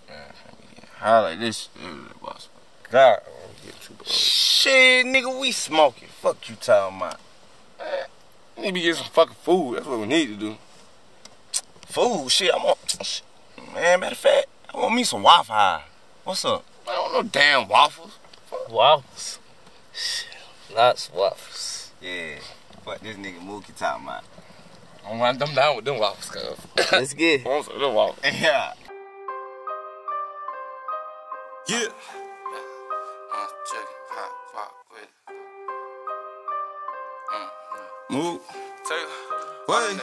How like this? Boss. God, shit, nigga, we smoking. Fuck you talking about. We need to be getting some fucking food. That's what we need to do. Food? Shit, I'm on. Man, matter of fact, I want me some Waffle High. What's up? I don't know damn waffles. Waffles? Shit, lots of waffles. Yeah, fuck this nigga Mookie talking about. I don't want them down with them waffles, cuz. Let's get it. I want some of them waffles. Yeah. Yeah. Check it. Hot pop with it. Move. Wait.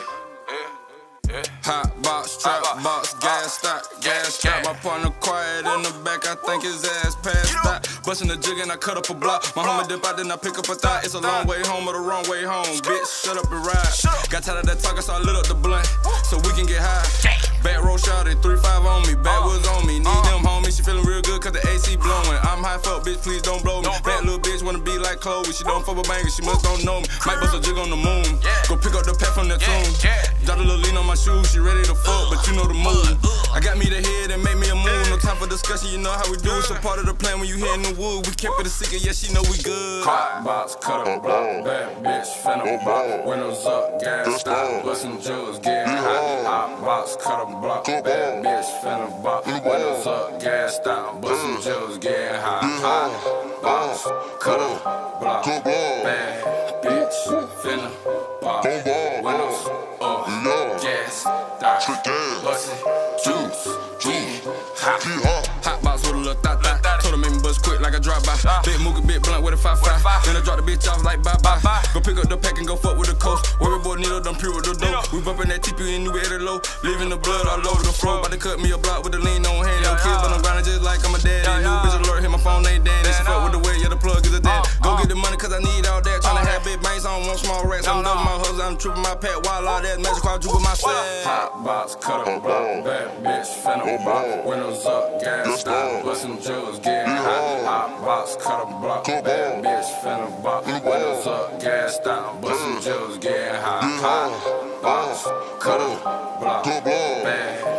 Hot box, trap box, gas stop. My partner quiet in the back, I think his ass passed out. Bustin' the jig and I cut up a block. My homie dip out, then I pick up a thought. It's a long way home or the wrong way home. Bitch, shut up and ride. Got tired of that talking, so I lit up the blunt so we can get high. Back row shouted, 3-5 on me, backwoods on me. Need them homies, she feeling real good cause the AC blowing. I'm high fuck, bitch, please don't blow me. Bad little bitch wanna be like Chloe. She don't fuck with bangers, she must don't know me. Might bust a jig on the moon. Go pick up the pet from the tomb. Drop a little lean on my shoes, she ready to fuck, but you know the move. I got me the head and made me a move. No time for discussion, you know how we do. It's a part of the plan when you here in the wood. We kept it a secret, yeah, she know we good. Hot box, cut a block, bad bitch, finna block. Windows up, gas stop, bustin' jewels, getting hot. Hot box, cut a block, bad bitch, finna block. Windows up, gas stop, bustin' jewels, getting hot. Hot box, cut a block, bad bitch, finna block. Windows up, gas stop, bustin' juice, getting hot. Hot box with a little thot. Told her make me bust quick like a drop by. Big Mookie, big blunt with a 5-5. Then I drop the bitch off like bye-bye. Go pick up the pack and go fuck with the coast. Worry boy needle done pure with the dope. We bumpin' that TP and you at it low. Leaving the blood all over the floor. About to cut me a block with the lean on hand. No kids, but I'm grinding just like I'm a daddy. New bitch alert, hit my phone, ain't Dan. She fuck with the way, yeah, the plug is a dad. Go get the money cause I need all that. Tryna have big bangs, I don't want small racks. I'm double my hustle, I'm tripping my pet. While all that magic quadruple my set. Hot box, cut a block, bad bitch, finna block. Windows up, gas stop, bustin' jewels, getting hot. Hot box, cut a block, bad bitch, finna block. Windows up, gas stop, bustin' jewels, getting hot. Hot box, cut a block, bad